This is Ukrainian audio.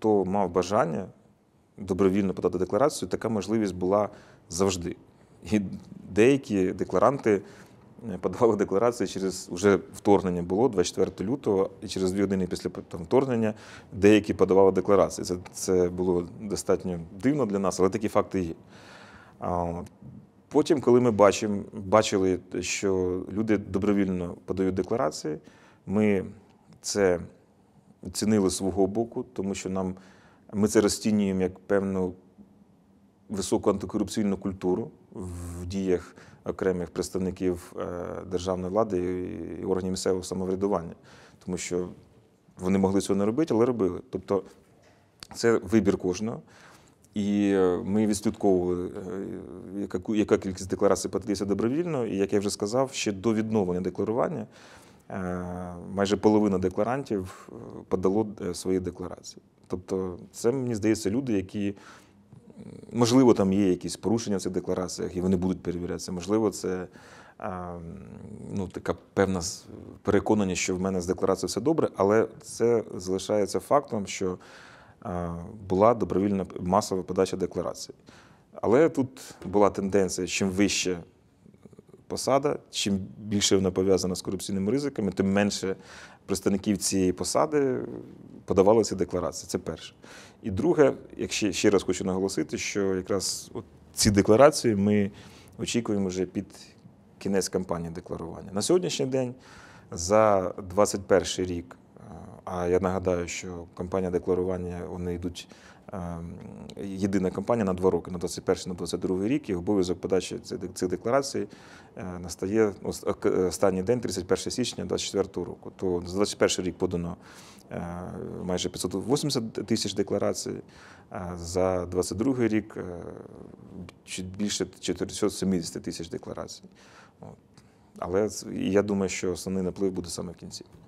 хто мав бажання добровільно подати декларацію, така можливість була завжди. І деякі декларанти подавали декларації через, вже вторгнення було 24 лютого, і через 2 години після вторгнення деякі подавали декларації. Це було достатньо дивно для нас, але такі факти є. Потім, коли ми бачили, що люди добровільно подають декларації, ми це оцінили з свого боку, тому що ми це розцінюємо як певну високу антикорупційну культуру в діях окремих представників державної влади і органів місцевого самоврядування. Тому що вони могли цього не робити, але робили. Тобто це вибір кожного. І ми відслідковували, яка кількість декларацій подається добровільно. І, як я вже сказав, ще до відновлення декларування майже половина декларантів подало свої декларації. Тобто це, мені здається, люди, які, можливо, там є якісь порушення в цих деклараціях, і вони будуть перевірятися. Можливо, це така певна переконаність, що в мене з декларацією все добре, але це залишається фактом, що була добровільна масова подача декларацій. Але тут була тенденція, чим вище посада, чим більше вона пов'язана з корупційними ризиками, тим менше представників цієї посади подавали ці декларації. Це перше. І друге, якщо ще раз хочу наголосити, що якраз ці декларації ми очікуємо вже під кінець кампанії декларування. На сьогоднішній день за 2021 рік, а я нагадаю, що кампанія декларування, вони йдуть, єдина кампанія на 2 роки, на 2021, на 2022 рік, і обов'язок подачі цих декларацій настає останній день, 31 січня 2024 року. То за 2021 рік подано майже 580 тисяч декларацій, а за 2022 рік більше 470 тисяч декларацій. Але я думаю, що основний наплив буде саме в кінці.